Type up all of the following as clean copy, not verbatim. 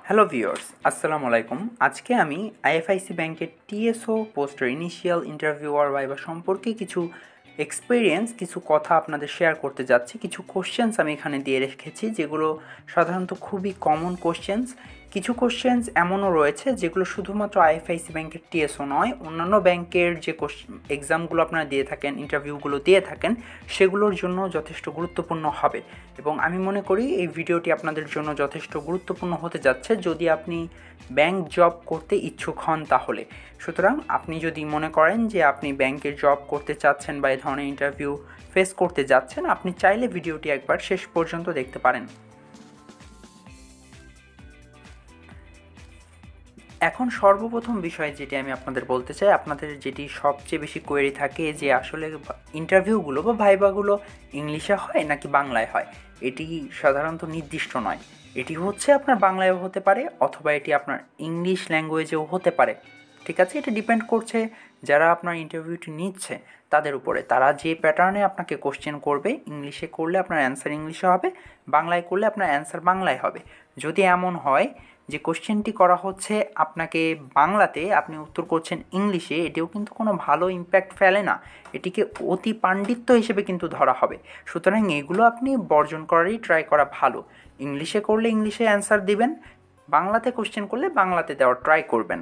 Hello viewers, আসসালামু আলাইকুম। আজকে আমি আইএফআইসি ব্যাংকের টিএসও পোস্টের ইনিশিয়াল ইন্টারভিউয়ার ভাইবা সম্পর্কে কিছু এক্সপিরিয়েন্স, কিছু কথা আপনাদের শেয়ার করতে যাচ্ছি। কিছু কোশ্চেন্স আমি এখানে দিয়ে রেখেছি যেগুলো সাধারণত খুবই কমন কোশ্চেন্স। কিছু কোশ্চেন্স এমনও রয়েছে যেগুলো শুধুমাত্র আইএফআইসি ব্যাংকের টিএসও নয়, অন্যান্য ব্যাংকের যে এক্সামগুলো আপনারা দিয়ে থাকেন, ইন্টারভিউগুলো দিয়ে থাকেন, সেগুলোর জন্য যথেষ্ট গুরুত্বপূর্ণ হবে। এবং আমি মনে করি এই ভিডিওটি আপনাদের জন্য যথেষ্ট গুরুত্বপূর্ণ হতে যাচ্ছে যদি আপনি ব্যাংক জব করতে ইচ্ছুক হন তাহলে। সুতরাং আপনি যদি মনে করেন যে আপনি ব্যাংকের জব করতে চাচ্ছেন বা এই ধরনের ইন্টারভিউ ফেস করতে যাচ্ছেন, আপনি চাইলে ভিডিওটি একবার শেষ পর্যন্ত দেখতে পারেন। এখন সর্বপ্রথম বিষয় যেটি আমি আপনাদের বলতে চাই, আপনাদের যেটি সবচেয়ে বেশি কোয়েরি থাকে যে আসলে ইন্টারভিউগুলো বা ভাইভাগুলো ইংলিশে হয় নাকি বাংলায় হয়, এটি সাধারণত নির্দিষ্ট নয়। এটি হচ্ছে আপনার বাংলায়ও হতে পারে অথবা এটি আপনার ইংলিশ ল্যাঙ্গুয়েজেও হতে পারে। ঠিক আছে, এটা ডিপেন্ড করছে যারা আপনার ইন্টারভিউটি নিচ্ছে তাদের উপরে। তারা যে প্যাটার্নে আপনাকে কোশ্চেন করবে, ইংলিশে করলে আপনার অ্যান্সার ইংলিশে হবে, বাংলায় করলে আপনার অ্যান্সার বাংলায় হবে। যদি এমন হয় যে কোশ্চেনটি করা হচ্ছে আপনাকে বাংলাতে, আপনি উত্তর করছেন ইংলিশে, এটিও কিন্তু কোনো ভালো ইম্প্যাক্ট ফেলে না, এটিকে অতি পাণ্ডিত্য হিসেবে কিন্তু ধরা হবে। সুতরাং এগুলো আপনি বর্জন করারই ট্রাই করা ভালো। ইংলিশে করলে ইংলিশে অ্যান্সার দিবেন, বাংলাতে কোশ্চেন করলে বাংলাতে দেওয়ার ট্রাই করবেন।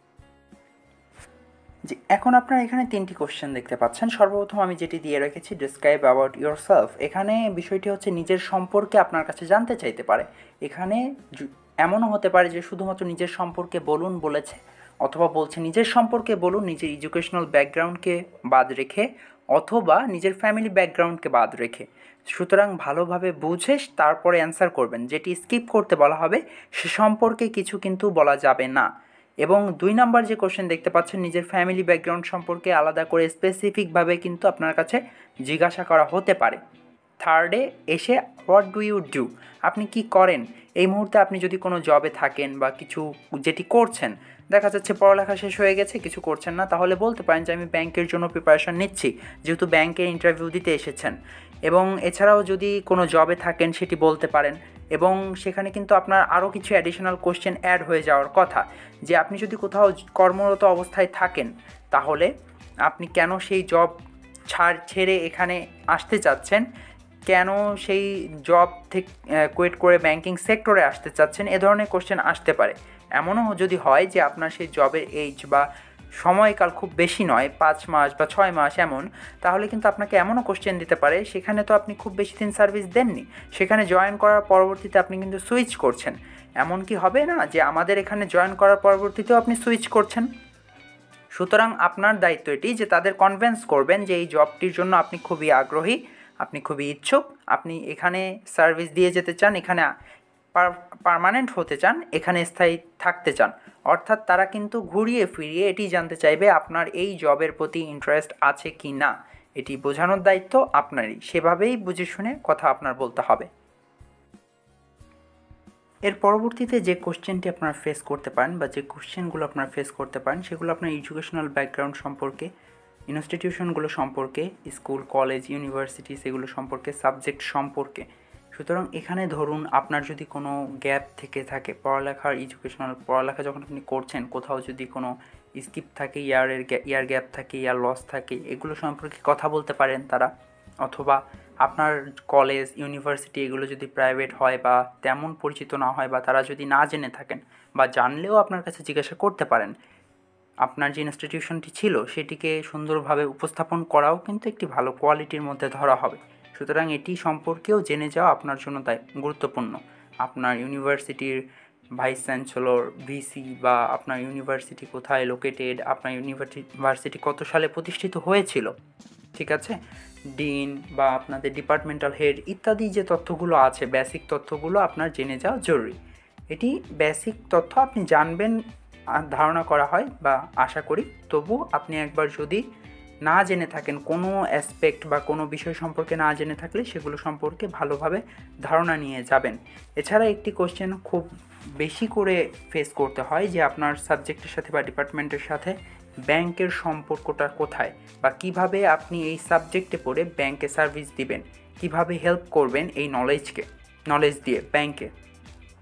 যে এখন আপনারা এখানে 3টি কোশ্চেন দেখতে পাচ্ছেন। সর্বপ্রথম আমি যেটি দিয়ে রেখেছি, ডিসক্রাইব অ্যাবাউট ইয়োর সেলফ। এখানে বিষয়টি হচ্ছে নিজের সম্পর্কে আপনার কাছে জানতে চাইতে পারে। এখানে এমনও হতে পারে যে শুধুমাত্র নিজের সম্পর্কে বলুন বলেছে, অথবা বলছে নিজের সম্পর্কে বলুন নিজের এডুকেশনাল ব্যাকগ্রাউন্ডকে বাদ রেখে, অথবা নিজের ফ্যামিলি ব্যাকগ্রাউন্ডকে বাদ রেখে। সুতরাং ভালোভাবে বুঝে তারপরে অ্যান্সার করবেন। যেটি স্কিপ করতে বলা হবে সে সম্পর্কে কিছু কিন্তু বলা যাবে না। এবং 2 নাম্বার যে কোশ্চেন দেখতে পাচ্ছেন, নিজের ফ্যামিলি ব্যাকগ্রাউন্ড সম্পর্কে আলাদা করে স্পেসিফিকভাবে কিন্তু আপনার কাছে জিজ্ঞাসা করা হতে পারে। থার্ডে এসে হোয়াট ডু ইউ ডু, আপনি কি করেন এই মুহূর্তে। আপনি যদি কোনো জবে থাকেন বা কিছু যেটি করছেন, দেখা যাচ্ছে পড়ালেখা শেষ হয়ে গেছে, কিছু করছেন না, তাহলে বলতে পারেন যে আমি ব্যাংকের জন্য প্রিপারেশন নিচ্ছি, যেহেতু ব্যাংকের ইন্টারভিউ দিতে এসেছেন। এবং এছাড়াও যদি কোনো জবে থাকেন সেটি বলতে পারেন। এবং সেখানে কিন্তু আপনার আরও কিছু অ্যাডিশনাল কোশ্চেন অ্যাড হয়ে যাওয়ার কথা, যে আপনি যদি কোথাও কর্মরত অবস্থায় থাকেন তাহলে আপনি কেন সেই জব ছেড়ে এখানে আসতে চাচ্ছেন, কেন সেই জব থেকে কোয়েট করে ব্যাংকিং সেক্টরে আসতে চাচ্ছেন, এ ধরনের কোশ্চেন আসতে পারে। এমনও যদি হয় যে আপনার সেই জবের এজ বা সময়কাল খুব বেশি নয়, 5 মাস বা 6 মাস এমন, তাহলে কিন্তু আপনাকে এমনও কোশ্চেন দিতে পারে সেখানে তো আপনি খুব বেশি দিন সার্ভিস দেননি, সেখানে জয়েন করার পরবর্তীতে আপনি কিন্তু সুইচ করছেন। এমন কি হবে না যে আমাদের এখানে জয়েন করার পরবর্তীতেও আপনি সুইচ করছেন? সুতরাং আপনার দায়িত্ব এটি যে তাদের কনভিন্স করবেন যে এই জবটির জন্য আপনি খুবই আগ্রহী, আপনি খুবই ইচ্ছুক, আপনি এখানে সার্ভিস দিয়ে যেতে চান, এখানে পার্মানেন্ট হতে চান, এখানে স্থায়ী থাকতে চান। অর্থাৎ তারা কিন্তু ঘুরিয়ে ফিরিয়ে এটি জানতে চাইবে আপনার এই জবের প্রতি ইন্টারেস্ট আছে কি না। এটি বোঝানোর দায়িত্ব আপনারই, সেভাবেই বুঝে শুনে কথা আপনার বলতে হবে। এর পরবর্তীতে যে কোশ্চেনটি আপনারা ফেস করতে পারেন বা যে কোশ্চেনগুলো আপনারা ফেস করতে পারেন সেগুলো আপনার এডুকেশনাল ব্যাকগ্রাউন্ড সম্পর্কে, ইনস্টিটিউশনগুলো সম্পর্কে, স্কুল, কলেজ, ইউনিভার্সিটি সেগুলো সম্পর্কে, সাবজেক্ট সম্পর্কে। সুতরাং এখানে ধরুন আপনার যদি কোনো গ্যাপ থেকে থাকে পড়ালেখার, এডুকেশনাল পড়ালেখা যখন আপনি করছেন, কোথাও যদি কোনো স্কিপ থাকে, ইয়ার গ্যাপ থাকে, ইয়ার লস থাকে, এগুলো সম্পর্কে কথা বলতে পারেন তারা। অথবা আপনার কলেজ, ইউনিভার্সিটি এগুলো যদি প্রাইভেট হয় বা তেমন পরিচিত না হয়, বা তারা যদি না জেনে থাকেন, বা জানলেও আপনার কাছে জিজ্ঞাসা করতে পারেন, আপনার যে ইনস্টিটিউশনটি ছিল সেটিকে সুন্দরভাবে উপস্থাপন করাও কিন্তু একটি ভালো কোয়ালিটির মধ্যে ধরা হবে। সুতরাং এটি সম্পর্কেও জেনে যাওয়া আপনার জন্য তাই গুরুত্বপূর্ণ। আপনার ইউনিভার্সিটির ভাইস চ্যান্সেলর, ভিসি, বা আপনার ইউনিভার্সিটি কোথায় লোকেটেড, আপনার ইউনিভার্সিটি কত সালে প্রতিষ্ঠিত হয়েছিল, ঠিক আছে, ডিন বা আপনাদের ডিপার্টমেন্টাল হেড ইত্যাদি যে তথ্যগুলো আছে, বেসিক তথ্যগুলো আপনার জেনে যাওয়া জরুরি। এটি বেসিক তথ্য আপনি জানবেন ধারণা করা হয় বা আশা করি। তবু আপনি একবার যদি না জেনে থাকেন, কোনো অ্যাসপেক্ট বা কোনো বিষয় সম্পর্কে না জেনে থাকলে সেগুলো সম্পর্কে ভালোভাবে ধারণা নিয়ে যাবেন। এছাড়া একটি কোশ্চেন খুব বেশি করে ফেস করতে হয় যে আপনার সাবজেক্টের সাথে বা ডিপার্টমেন্টের সাথে ব্যাংকের সম্পর্কটা কোথায়, বা কিভাবে আপনি এই সাবজেক্টে পড়ে ব্যাংকে সার্ভিস দিবেন, কিভাবে হেল্প করবেন এই নলেজ দিয়ে ব্যাংকে।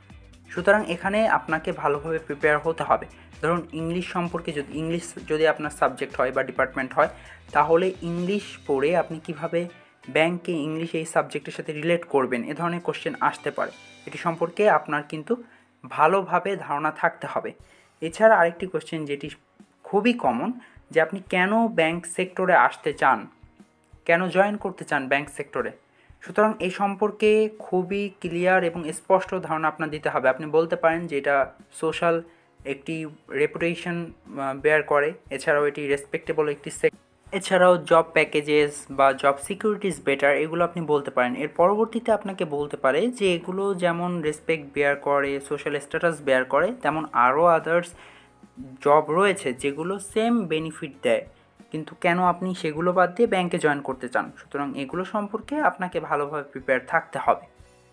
সুতরাং এখানে আপনাকে ভালোভাবে প্রিপেয়ার হতে হবে। ধরুন ইংলিশ সম্পর্কে ইংলিশ যদি আপনার সাবজেক্ট হয় বা ডিপার্টমেন্ট হয়, তাহলে ইংলিশ পড়ে আপনি কিভাবে ব্যাংকে ইংলিশ এই সাবজেক্টের সাথে রিলেট করবেন, এ ধরনের কোশ্চেন আসতে পারে। এটি সম্পর্কে আপনার কিন্তু ভালোভাবে ধারণা থাকতে হবে। এছাড়া আরেকটি কোশ্চেন যেটি খুবই কমন, যে আপনি কেন ব্যাংক সেক্টরে আসতে চান, কেন জয়েন করতে চান ব্যাংক সেক্টরে। সুতরাং এই সম্পর্কে খুবই ক্লিয়ার এবং স্পষ্ট ধারণা আপনার দিতে হবে। আপনি বলতে পারেন যে এটা সোশ্যাল একটি রেপুটেশন বেয়ার করে, এছাড়াও এটি রেসপেক্টেবল একটি এছাড়াও জব প্যাকেজেস বা জব সিকিউরিটিস বেটার, এগুলো আপনি বলতে পারেন। এর পরবর্তীতে আপনাকে বলতে পারে যে এগুলো যেমন রেসপেক্ট বেয়ার করে, সোশ্যাল স্ট্যাটাস বেয়ার করে, তেমন আরও আদার্স জব রয়েছে যেগুলো সেম বেনিফিট দেয়, কিন্তু কেন আপনি সেগুলো বাদ দিয়ে ব্যাংকে জয়েন করতে চান। সুতরাং এগুলো সম্পর্কে আপনাকে ভালোভাবে প্রিপেয়ার থাকতে হবে।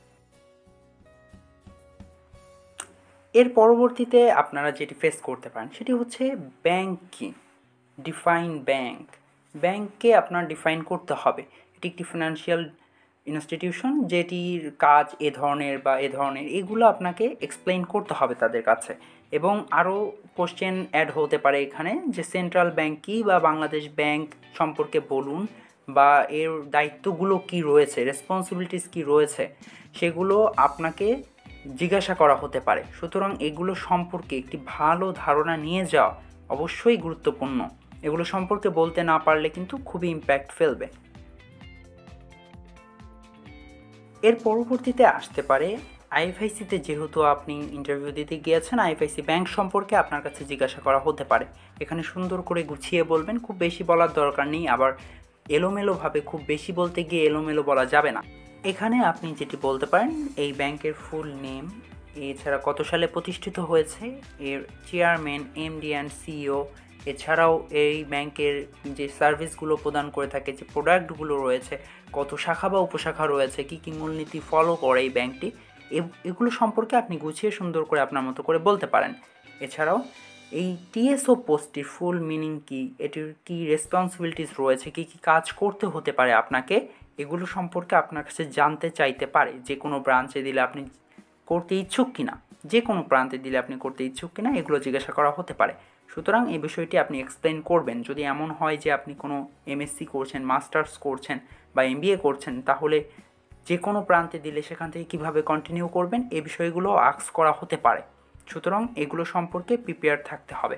এর পরবর্তীতে আপনারা যেটি ফেস করতে পারেন সেটি হচ্ছে ব্যাংক কি, ডিফাইন ব্যাংক। ব্যাংককে আপনার ডিফাইন করতে হবে। এটি একটি ফিনান্সিয়াল ইনস্টিটিউশন যেটির কাজ এ ধরনের বা এ ধরনের, এগুলো আপনাকে এক্সপ্লেইন করতে হবে তাদের কাছে। এবং আরও কোশ্চেন অ্যাড হতে পারে এখানে, যে সেন্ট্রাল ব্যাংক কী বা বাংলাদেশ ব্যাংক সম্পর্কে বলুন, বা এর দায়িত্বগুলো কি রয়েছে, রেসপন্সিবিলিটিস কি রয়েছে, সেগুলো আপনাকে জিজ্ঞাসা করা হতে পারে। সুতরাং এগুলো সম্পর্কে একটি ভালো ধারণা নিয়ে যাওয়া অবশ্যই গুরুত্বপূর্ণ। এগুলো সম্পর্কে বলতে না পারলে কিন্তু খুবই ইম্প্যাক্ট ফেলবে। এর পরবর্তীতে আসতে পারে আইএফআইসিতে, যেহেতু আপনি ইন্টারভিউ দিতে গিয়েছেন, আইএফআইসি ব্যাংক সম্পর্কে আপনার কাছে জিজ্ঞাসা করা হতে পারে। এখানে সুন্দর করে গুছিয়ে বলবেন, খুব বেশি বলার দরকার নেই, আবার এলোমেলোভাবে খুব বেশি বলতে গিয়ে এলোমেলো বলা যাবে না। এখানে আপনি যেটি বলতে পারেন, এই ব্যাংকের ফুল নেম, এছাড়া কত সালে প্রতিষ্ঠিত হয়েছে, এর চেয়ারম্যান, এমডি অ্যান্ড সিইও, এছাড়াও এই ব্যাংকের যে সার্ভিসগুলো প্রদান করে থাকে, যে প্রোডাক্টগুলো রয়েছে, কত শাখা বা উপশাখা রয়েছে, কী কী মূলনীতি ফলো করে এই ব্যাংকটি, এগুলো সম্পর্কে আপনি গুছিয়ে সুন্দর করে আপনার মতো করে বলতে পারেন। এছাড়াও এই টিএসও পোস্টটির ফুল মিনিং কী, এটির কী রেসপন্সিবিলিটিস রয়েছে, কী কী কাজ করতে হতে পারে আপনাকে, এগুলো সম্পর্কে আপনার কাছে জানতে চাইতে পারে। যে কোনো ব্রাঞ্চে দিলে আপনি করতে ইচ্ছুক কিনা, যে কোনো প্রান্তে দিলে আপনি করতে ইচ্ছুক কিনা, এগুলো জিজ্ঞাসা করা হতে পারে। সুতরাং এই বিষয়টি আপনি এক্সপ্লেন করবেন। যদি এমন হয় যে আপনি কোনো এমএসসি করছেন, মাস্টার্স করছেন বা এমবিএ করছেন, তাহলে যে কোনো প্রান্তে দিলে সেখান থেকে কীভাবে কন্টিনিউ করবেন, এই বিষয়গুলো আস্ক করা হতে পারে। সুতরাং এগুলো সম্পর্কে প্রিপেয়ার থাকতে হবে।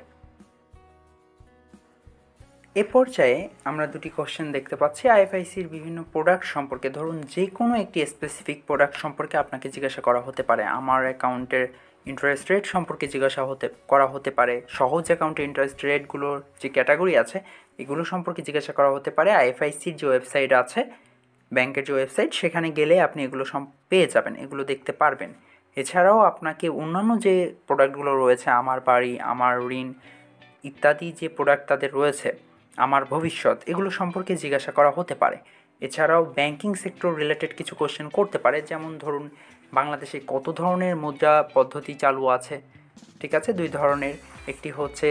এ পর্যায়ে আমরা দুটি কোশ্চেন দেখতে পাচ্ছি আইএফআইসির বিভিন্ন প্রোডাক্ট সম্পর্কে। ধরুন যে কোনো একটি স্পেসিফিক প্রোডাক্ট সম্পর্কে আপনাকে জিজ্ঞাসা করা হতে পারে। আমার অ্যাকাউন্টের ইন্টারেস্ট রেট সম্পর্কে জিজ্ঞাসা করা হতে পারে। সহজ অ্যাকাউন্টের ইন্টারেস্ট রেটগুলোর যে ক্যাটাগরি আছে, এগুলো সম্পর্কে জিজ্ঞাসা করা হতে পারে। আইএফআইসির যে ওয়েবসাইট আছে, ব্যাংকের যে ওয়েবসাইট, সেখানে গেলে আপনি এগুলো পেয়ে যাবেন, এগুলো দেখতে পারবেন। এছাড়াও আপনাকে অন্যান্য যে প্রোডাক্টগুলো রয়েছে, আমার বাড়ি, আমার ঋণ ইত্যাদি যে প্রোডাক্ট তাদের রয়েছে, আমার ভবিষ্যৎ, এগুলো সম্পর্কে জিজ্ঞাসা করা হতে পারে। এছাড়াও ব্যাংকিং সেক্টর রিলেটেড কিছু কোশ্চেন করতে পারে, যেমন ধরুন বাংলাদেশে কত ধরনের মুদ্রা পদ্ধতি চালু আছে। ঠিক আছে, দুই ধরনের, একটি হচ্ছে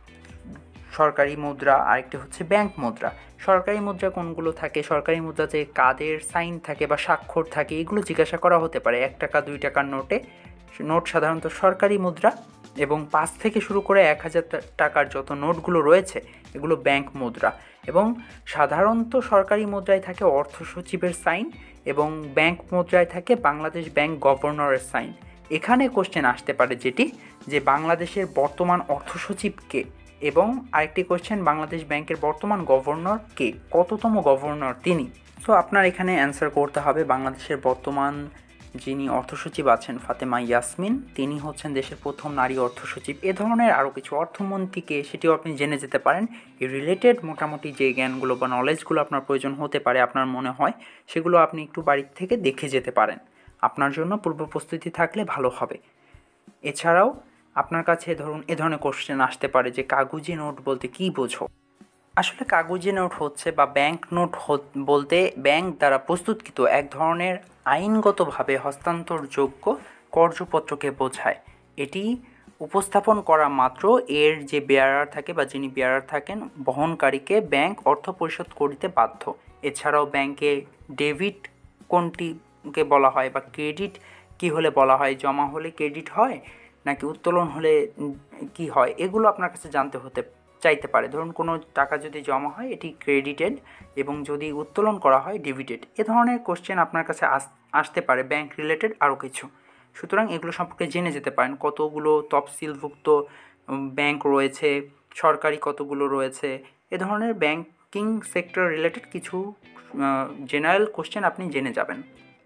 সরকারি মুদ্রা, আরেকটি হচ্ছে ব্যাংক মুদ্রা। সরকারি মুদ্রা কোনগুলো থাকে, সরকারি মুদ্রাতে কাদের সাইন থাকে বা স্বাক্ষর থাকে, এগুলো জিজ্ঞাসা করা হতে পারে। 1 টাকা 2 টাকার নোট সাধারণত সরকারি মুদ্রা, এবং 5 থেকে শুরু করে 1000 টাকার যত নোটগুলো রয়েছে, এগুলো ব্যাংক মুদ্রা। এবং সাধারণত সরকারি মুদ্রায় থাকে অর্থ সচিবের সাইন, এবং ব্যাংক মুদ্রায় থাকে বাংলাদেশ ব্যাংক গভর্নরের সাইন। এখানে কোশ্চেন আসতে পারে যেটি, যে বাংলাদেশের বর্তমান অর্থ সচিব কে, এবং আরেকটি কোশ্চেন, বাংলাদেশ ব্যাংকের বর্তমান গভর্নর কে, কততম গভর্নর তিনি। সো আপনার এখানে অ্যান্সার করতে হবে বাংলাদেশের বর্তমান যিনি অর্থসচিব আছেন, ফাতেমা ইয়াসমিন, তিনি হচ্ছেন দেশের প্রথম নারী অর্থসচিব। এ ধরনের আরও কিছু, অর্থমন্ত্রীকে, সেটিও আপনি জেনে যেতে পারেন। এই রিলেটেড মোটামুটি যে জ্ঞানগুলো বা নলেজগুলো আপনার প্রয়োজন হতে পারে, আপনার মনে হয়, সেগুলো আপনি একটু বাড়ির থেকে দেখে যেতে পারেন। আপনার জন্য পূর্ব প্রস্তুতি থাকলে ভালো হবে। এছাড়াও আপনার কাছে ধরুন এ ধরনের কোশ্চেন আসতে পারে যে কাগজি নোট বলতে কী বোঝো। আসলে কাগজি নোট হচ্ছে বা ব্যাংক নোট বলতে ব্যাংক দ্বারা প্রস্তুতকৃত এক ধরনের আইনগতভাবে হস্তান্তরযোগ্য কর্যপত্রকে বোঝায়। এটি উপস্থাপন করা মাত্র এর যে বেয়ারার থাকে বা যিনি বেয়ারার থাকেন, বহনকারীকে ব্যাংক অর্থ পরিশোধ করিতে বাধ্য। এছাড়াও ব্যাংকে ডেবিট কোনটিকে বলা হয় বা ক্রেডিট কী হলে বলা হয় জমা হলে ক্রেডিট হয় নাকি উত্তোলন হলে কি হয়, এগুলো আপনার কাছে জানতে চাইতে পারে। ধরুন কোনো টাকা যদি জমা হয় এটি ক্রেডিটেড এবং যদি উত্তোলন করা হয় ডেবিটেড। এ ধরনের কোশ্চেন আপনার কাছে আসতে পারে ব্যাংক রিলেটেড আরও কিছু। সুতরাং এগুলো সম্পর্কে জেনে যেতে পারেন, কতগুলো তফসিলভুক্ত ব্যাংক রয়েছে, সরকারি কতগুলো রয়েছে। এ ধরনের ব্যাংকিং সেক্টর রিলেটেড কিছু জেনারেল কোশ্চেন আপনি জেনে যাবেন।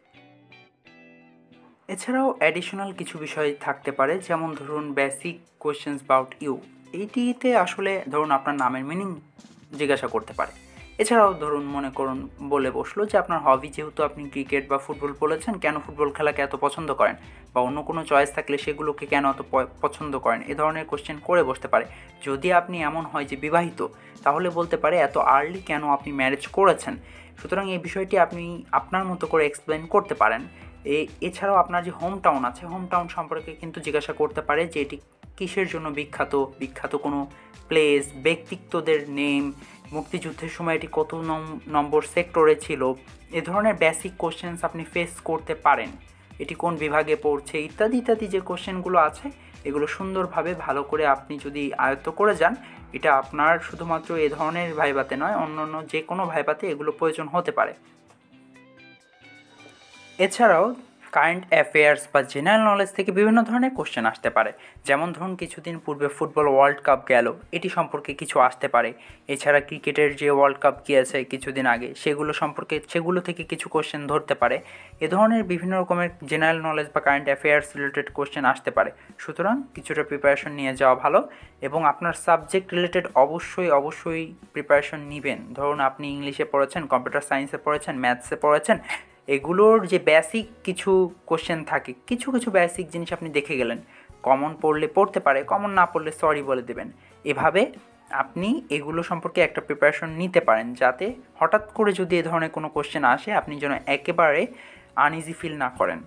এছাড়াও অ্যাডিশনাল কিছু বিষয় থাকতে পারে, যেমন ধরুন বেসিক কোয়েশ্চেন্স অ্যাবাউট ইউ। এইটিতে আসলে ধরুন আপনার নামের মিনিং জিজ্ঞাসা করতে পারে। এছাড়াও ধরুন মনে করুন বলে বসলো যে আপনার হবি যেহেতু আপনি ক্রিকেট বা ফুটবল বলেছেন, কেন ফুটবল খেলাকে এত পছন্দ করেন, বা অন্য কোনো চয়েস থাকলে সেগুলোকে কেন এত পছন্দ করেন, এ ধরনের কোশ্চেন করে বসতে পারে। যদি আপনি এমন হয় যে বিবাহিত, তাহলে বলতে পারে এত আর্লি কেন আপনি ম্যারেজ করেছেন। সুতরাং এই বিষয়টি আপনি আপনার মতো করে এক্সপ্লেন করতে পারেন। এছাড়াও আপনার যে হোম টাউন আছে, হোম টাউন সম্পর্কে কিন্তু জিজ্ঞাসা করতে পারে যে এটি কিসের জন্য বিখ্যাত কোনো প্লেস, ব্যক্তিত্বদের নেম, মুক্তিযুদ্ধের সময় এটি কত নম্বর সেক্টরে ছিল। এ ধরনের বেসিক কোশ্চেন্স আপনি ফেস করতে পারেন। এটি কোন বিভাগে পড়ছে ইত্যাদি ইত্যাদি যে কোশ্চেনগুলো আছে, এগুলো সুন্দরভাবে ভালো করে আপনি যদি আয়ত্ত করে যান, এটা আপনার শুধুমাত্র এ ধরনের ভাইভাতে নয়, অন্য যে কোনো ভাইভাতে এগুলো প্রয়োজন হতে পারে। এছাড়াও কারেন্ট অ্যাফেয়ার্স বা জেনারেল নলেজ থেকে বিভিন্ন ধরনের কোশ্চেন আসতে পারে। যেমন ধরুন কিছুদিন পূর্বে ফুটবল ওয়ার্ল্ড কাপ গেল, এটি সম্পর্কে কিছু আসতে পারে। এছাড়া ক্রিকেটের যে ওয়ার্ল্ড কাপ গিয়েছে কিছুদিন আগে, সেগুলো থেকে কিছু কোশ্চেন ধরতে পারে। এ ধরনের বিভিন্ন রকমের জেনারেল নলেজ বা কারেন্ট অ্যাফেয়ার্স রিলেটেড কোশ্চেন আসতে পারে। সুতরাং কিছুটা প্রিপারেশন নিয়ে যাওয়া ভালো, এবং আপনার সাবজেক্ট রিলেটেড অবশ্যই প্রিপারেশন নেবেন। ধরুন আপনি ইংলিশে পড়েছেন, কম্পিউটার সায়েন্সে পড়েছেন, ম্যাথসে পড়েছেন, এগুলোর যে বেসিক কিছু কোশ্চেন থাকে, কিছু বেসিক জিনিস আপনি দেখে গেলেন, কমন পড়লে পড়তে পারে, কমন না পড়লে সরি বলে দেবেন। এভাবে আপনি এগুলো সম্পর্কে একটা প্রিপারেশন নিতে পারেন, যাতে হঠাৎ করে যদি এ ধরনের কোনো কোশ্চেন আসে আপনি যেন একেবারে আনইজি ফিল না করেন।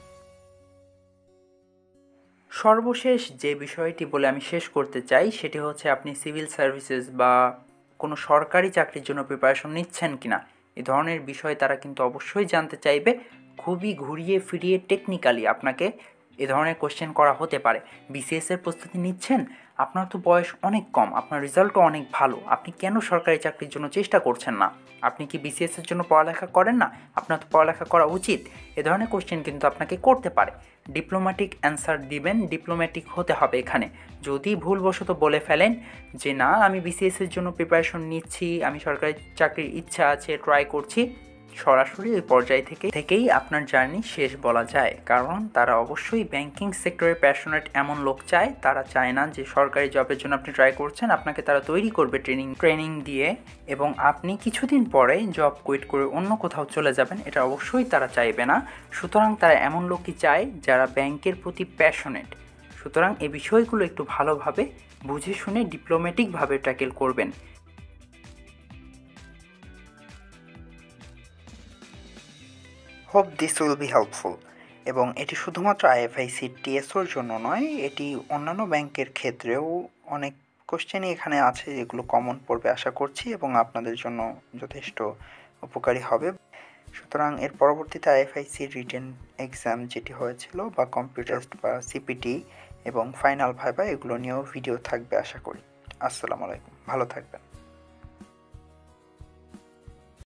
সর্বশেষ যে বিষয়টি বলে আমি শেষ করতে চাই সেটি হচ্ছে আপনি সিভিল সার্ভিসেস বা কোনো সরকারি চাকরির জন্য প্রিপারেশন নিচ্ছেন কিনা। এ ধরনের বিষয় তারা কিন্তু অবশ্যই জানতে চাইবে। খুবই ঘুরিয়ে ফিরিয়ে টেকনিক্যালি আপনাকে এ ধরনের কোশ্চেন করা হতে পারে। বিসিএসের প্রস্তুতি নিচ্ছেন, আপনার তো বয়স অনেক কম, আপনার রেজাল্টও অনেক ভালো, আপনি কেন সরকারি চাকরির জন্য চেষ্টা করছেন না? আপনি কি বিসিএসের জন্য পড়ালেখা করেন না? আপনার তো পড়ালেখা করা উচিত। এ ধরনের কোশ্চেন কিন্তু আপনাকে করতে পারে। ডিপ্লোম্যাটিক অ্যান্সার দিবেন, ডিপ্লোম্যাটিক হতে হবে এখানে। যদি ভুলবশত বলে ফেলেন যে না আমি বিসিএসের জন্য প্রিপারেশন নিচ্ছি, আমি সরকারি চাকরির ইচ্ছা আছে, ট্রাই করছি, সরাসরি ওই পর্যায় থেকেই আপনার জার্নি শেষ বলা যায়। কারণ তারা অবশ্যই ব্যাংকিং সেক্টরে প্যাশনেট এমন লোক চায়, তারা চায় না যে সরকারি জবের জন্য আপনি ট্রাই করছেন আপনাকে তারা তৈরি করবে ট্রেনিং দিয়ে, এবং আপনি কিছুদিন পরে জব কুইট করে অন্য কোথাও চলে যাবেন, এটা অবশ্যই তারা চাইবে না। সুতরাং তারা এমন লোকই চায় যারা ব্যাংকের প্রতি প্যাশনেট। সুতরাং এই বিষয়গুলো একটু ভালোভাবে বুঝে শুনে ডিপ্লোম্যাটিকভাবে ট্যাকেল করবেন। Hope this will be helpful. এবং এটি শুধুমাত্র আইএফআইসি টিএসওর জন্য নয়, এটি অন্যান্য ব্যাংকের ক্ষেত্রেও অনেক কোশ্চেনই এখানে আছে যেগুলো কমন পড়বে আশা করছি, এবং আপনাদের জন্য যথেষ্ট উপকারী হবে। সুতরাং এর পরবর্তীতে আইএফআইসি রিটেন এক্সাম যেটি হয়েছিল বা কম্পিউটার বা সিপিটি এবং ফাইনাল ভাইবা, এগুলো নিয়েও ভিডিও থাকবে আশা করি। আসসালামু আলাইকুম, ভালো থাকবেন।